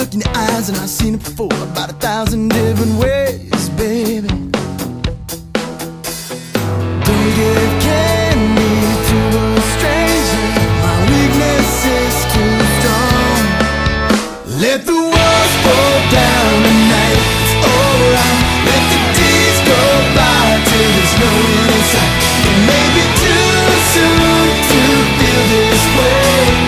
look in your eyes and I've seen it before, about 1,000 different ways, baby. Don't give candy to a stranger, my weakness is too strong. Let the walls fall down tonight, it's alright. Let the days go by till there's no end in sight. It may be too soon to feel this way.